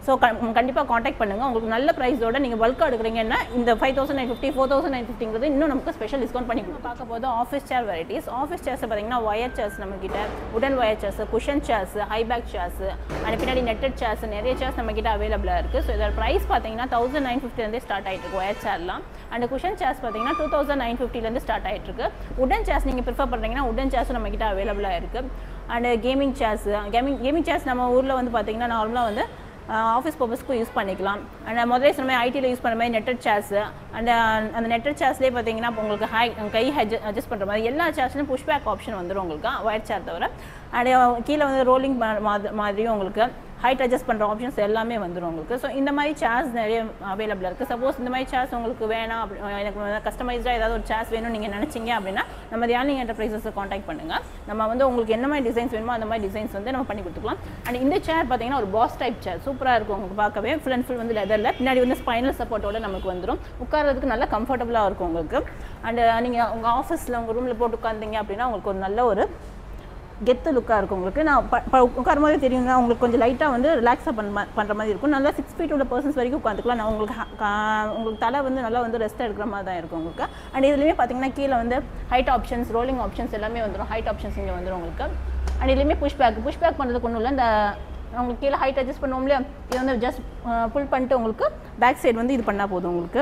ஸோ கண்டிப்பாக காண்டாக்ட் பண்ணுங்கள். உங்களுக்கு நல்ல ப்ரைஸோட நீங்கள் பல்காக எடுக்கிறீங்கன்னா இந்த 5950 4950ங்கிறது இன்னும் நமக்கு ஸ்பெஷல் டிஸ்கவுண்ட் பண்ணி பார்க்க போது office chair varieties. Office chairs பார்த்தீங்கன்னா ஒயர் சேர்ஸ் நம்மக்கிட்ட, உடன் wire chairs, cushion chairs, high back chairs and பின்னாடி நெட்டட் சேர்ஸ், நிறைய சேர்ஸ் நம்மக்கிட்ட அவைலபிளாக இருக்குது. ஸோ இதோட ப்ரைஸ் பார்த்தீங்கன்னா 1950 ஸ்டார்ட் ஆகிட்டு இருக்கு ஒயர் சேர்லாம். அண்ட் குஷன் சேர்ஸ் பார்த்தீங்கன்னா 2950 ஸ்டார்ட் ஆகிட்டு இருக்கு. உடன் சேர்ஸ் நீங்கள் ப்ரிஃபர் பண்ணுறீங்கன்னா உடன் சேர்ஸும் நம்மக்கிட்ட அவைலபிளாக இருக்குது. அண்ட் கேமிங் சேர்ஸ் நம்ம ஊரில் வந்து பார்த்தீங்கன்னா நார்மலாக வந்து ஆஃபீஸ் பர்பஸ்க்கு யூஸ் பண்ணிக்கலாம். அண்ட் முதல்ல சொன்ன ஐடியில் யூஸ் பண்ணுற மாதிரி நெட்டட் சேர்ஸ் அண்ட் அந்த நெட்டட் சேர்ஸ்லேயே பார்த்தீங்கன்னா உங்களுக்கு கை அட்ஜஸ்ட் பண்ணுற மாதிரி எல்லா சேர்ஸ்லையும் புஷ் பேக் ஆப்ஷன் வந்துடும் உங்களுக்கு ஒயர் சேர் தவிர. அண்ட் கீழே வந்து ரோலிங் மாதிரியும் உங்களுக்கு ஹைட் அட்ஜஸ்ட் பண்ணுற ஆப்ஷன்ஸ் எல்லாமே வந்துடும் உங்களுக்கு. ஸோ இந்த மாதிரி சேர்ஸ் நிறைய அவைலபிளாக இருக்குது. சப்போஸ் இந்த மாதிரி சேர்ஸ் உங்களுக்கு வேணாம், எனக்கு கஸ்டமைஸ்டாக ஏதாவது ஒரு சேர்ஸ் வேணும்னு நீங்கள் நினச்சிங்க அப்படின்னா நம்ம தியானிங் என்டர்பிரைசஸை காண்டாக்ட் பண்ணுங்கள். நம்ம வந்து உங்களுக்கு என்ன மாதிரி டிசைன்ஸ் வேணுமோ அந்த மாதிரி டிசைன்ஸ் வந்து நம்ம பண்ணி கொடுத்துக்கலாம். அண்ட் இந்த சேர் பார்த்தீங்கன்னா ஒரு பாஸ் டைப் சேர் சூப்பராக இருக்கும் உங்களுக்கு பார்க்கவே. ஃபுல் அண்ட் ஃபுல் வந்து லெதரில் பின்னாடி வந்து ஸ்பைனல் சப்போர்ட்டோட நமக்கு வந்துடும். உட்காரதுக்கு நல்லா கம்ஃபர்டபுளாக இருக்கும் உங்களுக்கு. அண்ட் நீங்கள் உங்கள் ஆஃபீஸில் உங்கள் ரூமில் போட்டு உட்காந்திங்க அப்படின்னா உங்களுக்கு ஒரு நல்ல ஒரு கெத்து லுக்காக இருக்கும் உங்களுக்கு. நான் உட்காரும் போதே தெரியுங்க உங்களுக்கு கொஞ்சம் லைட்டாக வந்து ரிலாக்ஸாக பண்ணுற மாதிரி இருக்கும். நல்லா 6 feet உள்ள பர்சன்ஸ் வரைக்கும் உட்காந்துக்கலாம். நான் உங்களுக்கு தலை வந்து நல்லா வந்து ரெஸ்ட் எடுக்கிற மாதிரி தான் இருக்கும் உங்களுக்கு. அண்ட் இதுலேயுமே பார்த்தீங்கன்னா கீழே வந்து ஹைட் ஆப்ஷன்ஸ், ரோலிங் ஆப்ஷன்ஸ் எல்லாமே வந்துடும். ஹைட் ஆப்ஷன்ஸ் இங்கே வந்துடும் உங்களுக்கு. அண்ட் இதுலேயுமே புஷ் பேக் பண்ணுறதுக்கு ஒன்றும் இல்லை. இந்த உங்களுக்கு கீழே ஹைட் அட்ஜஸ்ட் பண்ணுவோம் இல்லையா, இது வந்து ஜஸ்ட் புல் பண்ணிட்டு உங்களுக்கு பேக் சைடு வந்து இது பண்ணால் போதும் உங்களுக்கு.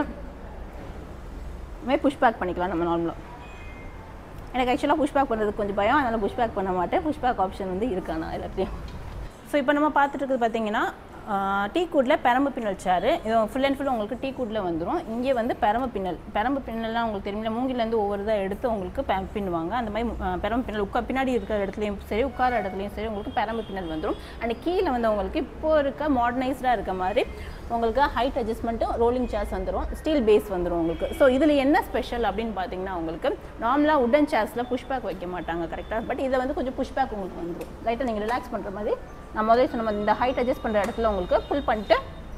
இதுமாதிரி புஷ் பேக் பண்ணிக்கலாம் நம்ம நார்மலாக. எனக்கு ஆக்சுவலாக புஷ் பேக் பண்ணுறதுக்கு கொஞ்சம் பயம், அதனால் புஷ் பேக் பண்ண மாட்டேன். புஷ் பேக் ஆப்ஷன் வந்து இருக்காண்ணா எல்லாத்தையும். ஸோ இப்போ நம்ம பார்த்துட்டு இருக்குது பார்த்தீங்கன்னா டீக்வுட்டில் பெரம்பு பின்னல் சேரு. இது ஃபுல் அண்ட் ஃபுல் உங்களுக்கு டீக்வுட்டில் வந்துடும். இங்கே வந்து பெரம்பு பின்னல்லாம் உங்களுக்கு தெரியுமில்ல, மூங்கிலேருந்து ஒவ்வொரு இதாக எடுத்து உங்களுக்கு பின்னுவாங்க. அந்த மாதிரி பெரம்பு பின்னல் பின்னாடி இருக்கிற இடத்துலையும் சரி, உட்கார இடத்துலையும் சரி உங்களுக்கு பெரம்பு பின்னல் வந்துடும். அண்ட் கீழே வந்து உங்களுக்கு இப்போ இருக்க மாடர்னைஸ்டாக இருக்க மாதிரி உங்களுக்கு ஹைட் அட்ஜஸ்ட்மெண்ட்டும் ரோலிங் சேர்ஸ் வந்துடும். ஸ்டீல் பேஸ் வந்துடும் உங்களுக்கு. ஸோ இதில் என்ன ஸ்பெஷல் அப்படின்னு பார்த்தீங்கன்னா உங்களுக்கு நார்மலாக உடன் சேர்ஸில் புஷ் பேக் வைக்க மாட்டாங்க கரெக்டாக. பட் இதை வந்து கொஞ்சம் புஷ் பேக் உங்களுக்கு வந்துடும். லைட்டாக நீங்கள் ரிலாக்ஸ் பண்ணுற மாதிரி நம்ம முதல்ல சொன்ன இந்த ஹைட் அட்ஜஸ்ட் பண்ணுற இடத்துல உங்களுக்கு புல் பண்ணிட்டு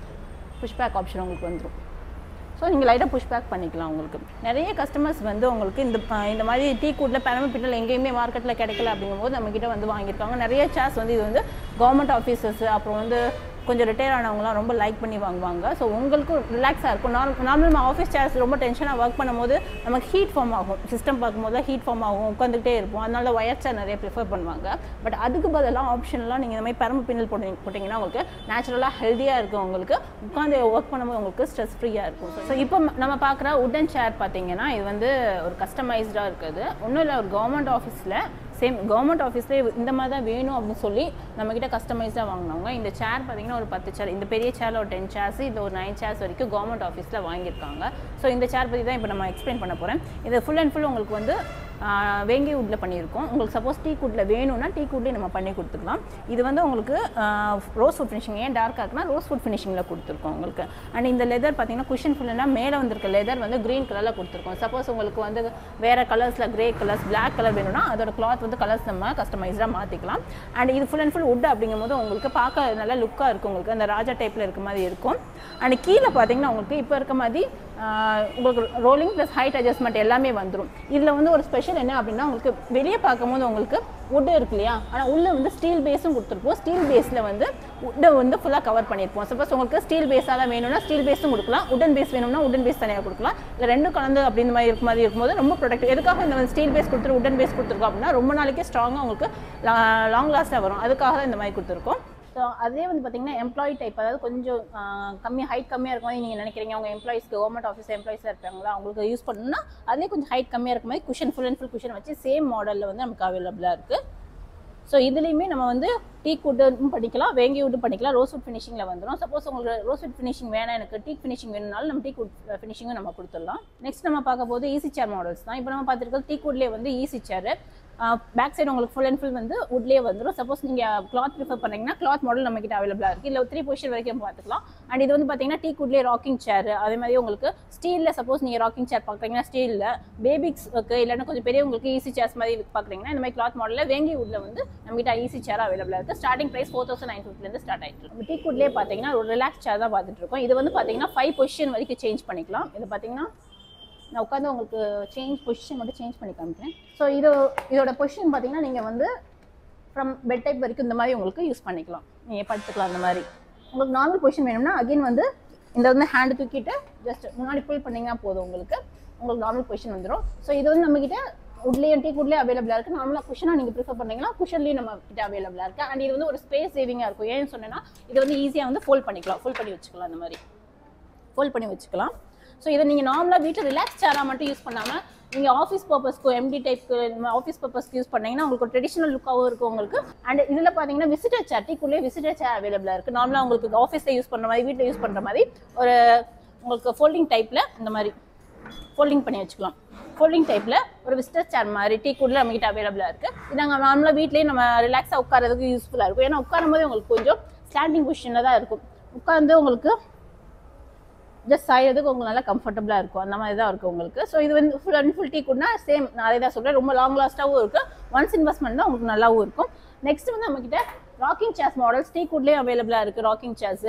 புஷ் பேக் ஆப்ஷன் உங்களுக்கு வந்துடும். ஸோ நீங்கள் லைட்டாக புஷ் பேக் பண்ணிக்கலாம் உங்களுக்கு. நிறைய கஸ்டமர்ஸ் வந்து உங்களுக்கு இந்த மாதிரி டீக்வுட்டில் பெரம்பு பின்னல் எங்கேயுமே மார்க்கெட்டில் கிடைக்கல அப்படிங்கும்போது நம்மக்கிட்ட வந்து வாங்கியிருக்காங்க. நிறைய சேர்ஸ் வந்து இது வந்து கவர்மெண்ட் ஆஃபீஸர்ஸ் அப்புறம் வந்து கொஞ்சம் ரிட்டையர் ஆனவங்களாம் ரொம்ப லைக் பண்ணி வாங்குவாங்க. ஸோ உங்களுக்கும் ரிலாக்ஸாக இருக்கும். நார்மல் நம்ம ஆஃபீஸ் சேர்ஸ் ரொம்ப டென்ஷனாக ஒர்க் பண்ணும்போது நமக்கு ஹீட் ஃபார்ம் ஆகும். சிஸ்டம் பார்க்கும்போது ஹீட் ஃபார்ம் ஆகும், உட்காந்துக்கிட்டே இருப்போம். அதனால ஒயர் சேர் நிறைய ப்ரிஃபர் பண்ணுவாங்க. பட் அதுக்கு பதிலாக ஆப்ஷன்லாம் நீங்கள் இந்த மாதிரி பெரம்பு பின்னல் போட்டிங்கன்னா உங்களுக்கு நேச்சுரலாக ஹெல்த்தியாக இருக்கும். உங்களுக்கு உட்காந்து ஒர்க் பண்ணும்போது உங்களுக்கு ஸ்ட்ரெஸ் ஃப்ரீயாக இருக்கும். ஸோ இப்போ நம்ம பார்க்குற உடன் சேர் பார்த்தீங்கன்னா இது வந்து ஒரு கஸ்டமைஸ்டாக இருக்குது. ஒன்றும் இல்லை, ஒரு கவர்மெண்ட் ஆஃபீஸில் கவர்மெண்ட் ஆஃபீஸ்லேயே இந்த மாதிரி தான் வேணும் அப்படின்னு சொல்லி நம்மக்கிட்ட கஸ்டமைஸ்டாக வாங்கினவங்க. இந்த சேர் பார்த்தீங்கன்னா ஒரு 10 சேர், இந்த பெரிய சேரில் ஒரு 10 சேர்ஸ், இது ஒரு 9 சேர்ஸ் வரைக்கும் கவர்மெண்ட் ஆஃபீஸில் வாங்கியிருக்காங்க. ஸோ இந்த சேர் பற்றி தான் இப்போ நம்ம எக்ஸ்பிளைன் பண்ண போகிறேன். இது ஃபுல் அண்ட் ஃபுல் உங்களுக்கு வந்து வேங்கி வுட்டில் பண்ணியிருக்கோம். உங்களுக்கு சப்போஸ் டீக்வுட்டில் வேணும்னா டீக்வுட்லேயே நம்ம பண்ணி கொடுத்துக்கலாம். இது வந்து உங்களுக்கு ரோஸ் வுட் ஃபினிஷிங், ஏன் டார்க்காக இருக்குன்னா ரோஸ் வுட் ஃபினிஷிங்கில் கொடுத்துருக்கோம் உங்களுக்கு. அண்ட் இந்த லெதர் பார்த்தீங்கன்னா குஷன் ஃபுல்லுனா மேலே வந்திருக்க லெதர் வந்து க்ரீன் கலரில் கொடுத்துருக்கோம். சப்போஸ் உங்களுக்கு வந்து வேறு கலர்ஸில் கிரே கலர்ஸ், பிளாக் கலர் வேணும்னா அதோட கிளாத் வந்து கலர்ஸ் நம்ம கஸ்டமைஸ்டாக மாற்றிக்கலாம். அண்ட் இது ஃபுல் அண்ட் ஃபுல் வுட் அப்படிங்கும்போது உங்களுக்கு பார்க்க நல்லா லுக்காக இருக்கும். உங்களுக்கு அந்த ராஜா டைப்பில் இருக்க மாதிரி இருக்கும். அண்ட் கீழே பார்த்தீங்கன்னா உங்களுக்கு இப்போ இருக்க மாதிரி உங்களுக்கு ரோலிங் ப்ளஸ் ஹைட் அட்ஜஸ்ட்மெண்ட் எல்லாமே வந்துடும். இதில் வந்து ஒரு ஸ்பெஷல் என்ன அப்படின்னா உங்களுக்கு வெளியே பார்க்கும்போது உங்களுக்கு வுட்டு இருக்கு இல்லையா, ஆனால் உள்ளே வந்து ஸ்டீல் பேஸும் கொடுத்துருப்போம். ஸ்டீல் பேஸில் வந்து வுட்டை வந்து ஃபுல்லாக கவர் பண்ணியிருப்போம். சப்போஸ் உங்களுக்கு ஸ்டீல் பேஸாக தான் வேணும்னா ஸ்டீல் பேஸும் கொடுக்கலாம், உடன் பேஸ் வேணும்னா உடன் பேஸ் தனியாக கொடுக்கலாம். இல்லை ரெண்டும் கலந்து அப்படின்ற மாதிரி இருக்கும்போது ரொம்ப ப்ரொடக்டிவ். எதுக்காக இந்த ஸ்டீல் பேஸ் கொடுத்துரு உடன் பேஸ் கொடுத்துருக்கோம் அப்படின்னா ரொம்ப நாளைக்கு ஸ்ட்ராங்காக உங்களுக்கு லாங் லாஸ்ட்டாக வரும். அதுக்காக தான் இந்த மாதிரி கொடுத்துருக்கோம். ஸோ அதே வந்து பார்த்தீங்கன்னா எம்ப்ளாயி டைப், அதாவது கொஞ்சம் ஹைட் கம்மியாக இருக்கும் மாதிரி நீங்கள் நினைக்கிறீங்க. அவங்க எம்ப்ளாயிஸ்க்கு கவர்மெண்ட் ஆஃபீஸ் எம்ப்ளாயிஸாக இருப்பாங்களா, அவங்களுக்கு யூஸ் பண்ணணும்னா அதே கொஞ்சம் ஹைட் கம்மியாக இருக்க மாதிரி cushion full and full cushion வச்சு சேம் மாடலில் வந்து நமக்கு அவைலபிளாக இருக்குது. ஸோ இதுலேயுமே நம்ம வந்து டீக்வுட்டும் பண்ணிக்கலாம், வேங்கி வுட்டும் பண்ணிக்கலாம். ரோஸ் வுட் ஃபினிஷிங்கில் வந்துடும். சப்போஸ் உங்களுக்கு ரோஸ் வுட் ஃபினிஷிங் வேணாம், எனக்கு டீக் ஃபினிஷிங் வேணும்னாலும் நம்ம டீக்வுட் ஃபினிஷிங்கும் நம்ம கொடுத்துடலாம். நெக்ஸ்ட் நம்ம பார்க்க போது ஈஸி சேர் மாடல்ஸ் தான். இப்போ நம்ம பார்த்துருக்கிறது டீக்வுட்லேயே வந்து ஈஸி சேர். பேக் சைடு உங்களுக்கு ஃபுல் அண்ட் ஃபுல் வந்து வுட்லேயே வந்துடும். சப்போஸ் நீங்கள் கிளாத் ப்ரிஃபர் பண்ணிங்கன்னா கிளாத் மாடல் நம்மக்கிட்ட அவைலபிளாக இருக்குது. இல்லை 3 பொசிஷன் வரைக்கும் பார்த்துக்கலாம். அண்ட் இது வந்து பார்த்தீங்கன்னா டீக்வுட்லேயே ராக்கிங் சேர். அதே மாதிரி உங்களுக்கு ஸ்டீலில் சப்போஸ் நீங்கள் ராக்கிங் சேர் பார்க்குறீங்கன்னா ஸ்டீலில் பேபிக்ஸ்க்கு இல்லைன்னா கொஞ்சம் பெரியவங்களுக்கு ஈஸி சேர்ஸ் மாதிரி பார்க்குறீங்கன்னா இந்த மாதிரி கிளாத் மாடலில் வேங்கி வுட்டில் வந்து நம்மகிட்ட ஈஸி சேர் அவைலபிளாக இருக்குது. ஸ்டார்டிங் ப்ரைஸ் 4950 ஸ்டார்ட் ஆகிட்டு இருக்கு. டீக்வுட்லேயே பார்த்தீங்கன்னா ஒரு ரிலாக்ஸ் சேர் தான் பார்த்துட்டு இருக்கோம். இது வந்து பார்த்தீங்கன்னா 5 பொசிஷன் வரைக்கும் சேஞ்ச் பண்ணிக்கலாம். இது பார்த்தீங்கன்னா நான் உட்காந்து உங்களுக்கு பொசிஷன் மட்டும் சேஞ்ச் பண்ணி காமிக்கிறேன். ஸோ இதோட பொசிஷன் பார்த்தீங்கன்னா நீங்கள் வந்து ஃப்ரம் பெட் டைப் வரைக்கும் இந்த மாதிரி உங்களுக்கு யூஸ் பண்ணிக்கலாம். நீங்கள் படுத்துக்கலாம் அந்த மாதிரி. உங்களுக்கு நார்மல் பொசிஷன் வேணும்னா அகைன் வந்து இந்த வந்து ஹேண்ட் தூக்கிட்டு ஜஸ்ட் முன்னாடி புல் பண்ணிங்கன்னா போதும் உங்களுக்கு நார்மல் பொசிஷன் வந்துடும். ஸோ இது வந்து நம்மகிட்ட உட்லேயும் டீக்வுட்லேயே அவைலபிளாக இருக்குது. நார்மலாக குஷனாக நீங்கள் ப்ரிஃபர் பண்ணீங்கன்னா குஷன்லேயும் நம்ம கிட்ட அவைலபிளாக இருக்குது. அண்ட் இது வந்து ஒரு ஸ்பேஸ் சேவிங்காக இருக்கும். ஏன்னு சொன்னேன்னா இது வந்து ஈஸியாக வந்து ஃபோல்ட் பண்ணி வச்சுக்கலாம். இந்த மாதிரி ஃபோல்ட் பண்ணி வச்சுக்கலாம். ஸோ இதை நீங்கள் நார்மலாக வீட்டில் ரிலாக்ஸ் சேராக மட்டும் யூஸ் பண்ணாமல் நீங்கள் ஆஃபீஸ் பர்பஸ்க்கு எம்டி டைப்க்கு ஆஃபீஸ் பர்பஸ்க்கு யூஸ் பண்ணிங்கன்னா உங்களுக்கு ஒரு ட்ரெடிஷனல் லுக்காகவும் இருக்கும் உங்களுக்கு. அண்ட் இதில் பார்த்தீங்கன்னா விசிட்டர் சேர் டீக்குள்ளே விசிட்டர் சேர் அவைலபிளாக இருக்குது. நார்மலாக உங்களுக்கு ஆஃபீஸில் யூஸ் பண்ணுற மாதிரி வீட்டில் யூஸ் பண்ணுற மாதிரி ஒரு உங்களுக்கு ஃபோல்டிங் டைப்பில் இந்த மாதிரி ஃபோல்டிங் பண்ணி வச்சுக்கலாம். ஃபோல்டிங் டைப்பில் ஒரு விசிட்டர் சேர் மாதிரி டீக்குள்ள நம்மகிட்ட அவைலபிளாக இருக்குது. இது நாங்கள் நார்மலாக வீட்லேயே நம்ம ரிலாக்ஸாக உட்காரதுக்கு யூஸ்ஃபுல்லாக இருக்கும். ஏன்னா உட்காரும் போது உங்களுக்கு கொஞ்சம் ஸ்டாண்டிங் பொசிஷனில் தான் இருக்கும். உட்காந்து உங்களுக்கு ஜஸ்ட் சாயறதுக்கு உங்களுக்கு நல்லா கம்ஃபர்டபுளாக இருக்கும். அந்த மாதிரி தான் இருக்கும் உங்களுக்கு. ஸோ இது வந்து ஃபுல் அண்ட் ஃபுல் டீக்குட்னா சேம் நான் அதே தான் சொல்கிறேன். ரொம்ப லாங் லாஸ்ட்டாகவும் இருக்குது. ஒன்ஸ் இன்வெஸ்ட்மெண்ட் தான் உங்களுக்கு நல்லாவும் இருக்கும். நெக்ஸ்ட் வந்து நம்மகிட்ட ராக்கிங் சேர்ஸ் மாடல்ஸ் டீக்குட்லேயே அவைலபிளாக இருக்குது. ராக்கிங் சேர்ஸ்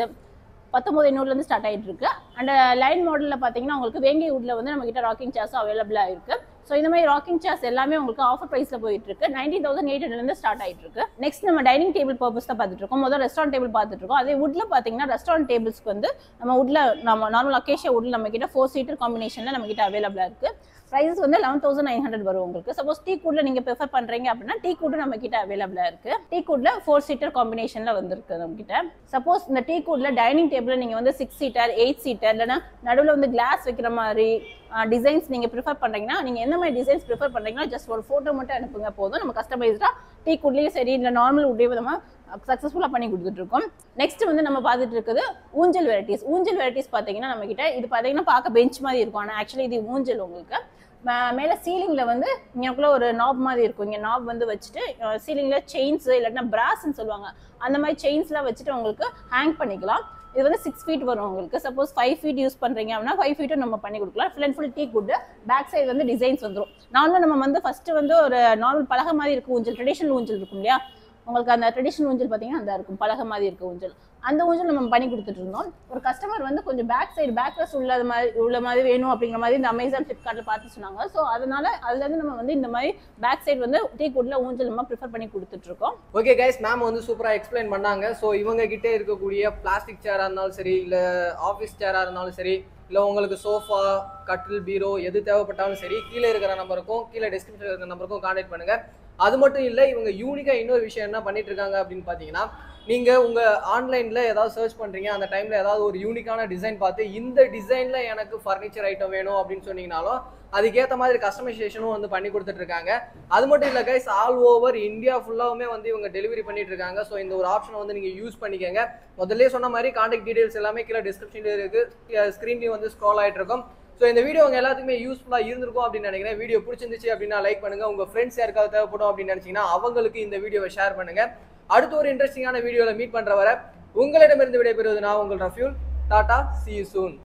1900 ஸ்டார்ட் ஆகிட்டு இருக்கு. அண்ட் லைன் மாடலில் பார்த்தீங்கன்னா உங்களுக்கு வேங்கை வுட்ல வந்து நம்மகிட்ட ராக்கிங் சேர்ஸும் அவைலபிளாக இருக்குது. ஸோ இந்த மாதிரி ராக்கிங் சேர்ஸ் எல்லாமே உங்களுக்கு ஆஃபர் ப்ரைஸில் போயிட்டு இருக்கு. 19,800 ஸ்டார்ட் ஆகிட்டு இருக்கு. நெக்ஸ்ட் நம்ம டைனிங் டேபிள் பர்பஸ் தான் பார்த்துட்டு இருக்கோம். முதல் ரெஸ்டாரண்ட் டேபிள் பார்த்துட்டு இருக்கோம். அதே வுட்ல பார்த்தீங்கன்னா ரெஸ்டாரண்ட் டேபிள்ஸ்க்கு வந்து நம்ம வுட்ல நம்ம நார்மல் அக்கேஷியா வுட்ல நம்ம கிட்ட 4 சீட்டர் காம்பினேஷனில் நம்ம கிட்ட அவைலபிளாக இருக்கு. ப்ரைஸ் வந்து 11,900 வரும் உங்களுக்கு. சப்போஸ் டீக்வுட்ல நீங்க ப்ரிஃபர் பண்றீங்க அப்படின்னா டீக்வுட் நம்ம கிட்ட அவைலபிளா இருக்கு. டீக்வுட்ல 4 சீட்டர் காம்பினேஷன்ல வந்திருக்கு நம்ம கிட்ட. சப்போஸ் இந்த டீக்வுட்ல டைனிங் டேபிள் நீங்க வந்து 6 சீட்டர் 8 சீட்டர் இல்லைன்னா நடுவில் வந்து கிளாஸ் வைக்கிற மாதிரி டிசைன்ஸ் நீங்க ப்ரிஃபர் பண்றீங்கன்னா நீங்க என்ன மாதிரி டிசைன்ஸ் ப்ரிஃபர் பண்றீங்கன்னா ஜஸ்ட் ஒரு போட்டோ மட்டும் அனுப்புங்க போதும். நம்ம கஸ்டமைஸ்டா டீக்வுட்லயும் சரி இல்லை நார்மல் வுட்லயும் நம்ம சக்ஸஸ்ஃபுல்லாக பண்ணி கொடுத்துட்டு இருக்கோம். நெக்ஸ்ட் வந்து நம்ம பார்த்துட்டு இருக்குது ஊஞ்சல் வெரைட்டிஸ். ஊஞ்சல் வெரைட்டிஸ் பார்த்தீங்கன்னா நம்ம கிட்ட இது பார்த்தீங்கன்னா பார்க்க பெஞ்ச் மாதிரி இருக்கும். ஆனால் ஆக்சுவலி இது ஊஞ்சல் உங்களுக்கு மேலே சீலிங்கில் வந்து இங்கக்குள்ள ஒரு நாப் மாதிரி இருக்கும். இங்கே நாப் வந்து வச்சுட்டு சீலிங்கில் செயின்ஸ் இல்லைன்னா பிராஸ்ன்னு சொல்லுவாங்க அந்த மாதிரி செயின்ஸ்லாம் வச்சுட்டு உங்களுக்கு ஹேங் பண்ணிக்கலாம். இது வந்து 6 ஃபீட் வரும் உங்களுக்கு. சப்போஸ் 5 ஃபீட் யூஸ் பண்ணுறீங்க அப்படின்னா 5 ஃபீட்டும் நம்ம பண்ணி கொடுக்கலாம். Full and full teakwood. Back side வந்து டிசைன்ஸ் வந்துடும். நார்மலாக நம்ம வந்து ஃபஸ்ட்டு வந்து ஒரு நார்மல் பலகை மாதிரி இருக்கும் ஊஞ்சல், ட்ரெடிஷனல் ஊஞ்சல் இருக்கும் இல்லையா உங்களுக்கு. அந்த ட்ரெடிஷனல் ஊஞ்சல் பார்த்தீங்கன்னா அந்த இருக்கும் பலகை மாதிரி இருக்க ஊஞ்சல். அந்த ஊஞ்சல் நம்ம பண்ணி கொடுத்துட்டு இருந்தோம். ஒரு கஸ்டமர் வந்து கொஞ்சம் பேக் சைடு பேக்லெஸ் உள்ள மாதிரி வேணும் அப்படிங்கிற மாதிரி இந்த அமேசான் ஃப்ளிப்கார்ட்டில் பார்த்து சொன்னாங்க. ஸோ அதனால அதுலேருந்து நம்ம வந்து இந்த மாதிரி பேக் சைடு வந்து டீக்வுட்ல ஊஞ்சல் நம்ம ப்ரிஃபர் பண்ணி கொடுத்துட்டு இருக்கோம். ஓகே கைஸ், மேம் வந்து சூப்பராக எக்ஸ்பிளைன் பண்ணாங்க. ஸோ இவங்க கிட்டே இருக்கக்கூடிய பிளாஸ்டிக் சேராக இருந்தாலும் சரி இல்லை ஆஃபீஸ் சேராக இருந்தாலும் சரி இல்லை உங்களுக்கு சோஃபா கட்டில் பீரோ எது தேவைப்பட்டாலும் சரி கீழே இருக்கிற நம்பருக்கும் கீழே டிஸ்கிரிப்ஷனில் இருக்கிற நம்பருக்கும் கான்டாக்ட் பண்ணுங்க. அது மட்டும் இல்லை இவங்க யூனிக்காக இன்னொரு விஷயம் என்ன பண்ணிட்டு இருக்காங்க அப்படின்னு பார்த்தீங்கன்னா நீங்கள் உங்கள் ஆன்லைனில் ஏதாவது சர்ச் பண்ணுறீங்க அந்த டைமில் ஏதாவது ஒரு யூனிக்கான டிசைன் பார்த்து இந்த டிசைனில் எனக்கு ஃபர்னிச்சர் ஐட்டம் வேணும் அப்படின்னு சொன்னீங்கனாலும் அதுக்கேற்ற மாதிரி கஸ்டமைசேஷனும் வந்து பண்ணி கொடுத்துட்ருக்காங்க. அது மட்டும் இல்லை கைஸ், ஆல் ஓவர் இந்தியா ஃபுல்லாகவுமே வந்து இவங்க டெலிவரி பண்ணிட்டு இருக்காங்க. ஸோ இந்த ஒரு ஆப்ஷனை வந்து நீங்கள் யூஸ் பண்ணிக்கோங்க. முதல்ல சொன்ன மாதிரி கான்டாக்ட் டீடைல்ஸ் எல்லாமே கீழே டிஸ்கிரிப்ஷனில் இருக்குது, ஸ்க்ரீன்லேயும் வந்து ஸ்க்ரால் ஆகிட்டு இருக்கும். ஸோ இந்த வீடியோ உங்க எல்லாத்துக்குமே யூஸ்ஃபுல்லாக இருந்திருக்கும் அப்படின்னு நினைக்கிறேன். வீடியோ பிடிச்சிருந்துச்சு அப்படின்னா லைக் பண்ணுங்க. உங்கள் ஃப்ரெண்ட்ஸ் யாருக்காவது தேவைப்படும் அப்படின்னு நினச்சிங்கன்னா அவங்களுக்கு இந்த வீடியோவை ஷேர் பண்ணுங்க. அடுத்து ஒரு இன்ட்ரெஸ்டிங்கான வீடியோவில் மீட் பண்ணுற வரை உங்களிடமிருந்து விடைபெறுவது நான் உங்கள் ரஃப்யூல். Tata, see you soon.